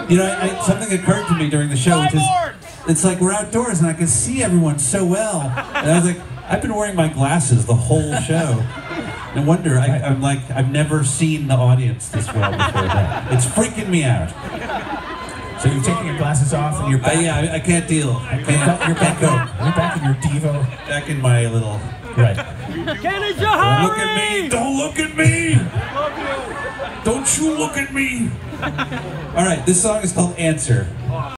You know, something occurred to me during the show, which is, it's like we're outdoors and I can see everyone so well. And I was like, I've been wearing my glasses the whole show. No wonder, I'm like, I've never seen the audience this well before that. It's freaking me out. So you're taking your glasses off and you're back? Yeah, I can't deal. You're back in your Devo. Back in my little... Right. Don't look at me! Don't look at me! Don't you look at me! All right, this song is called Answer.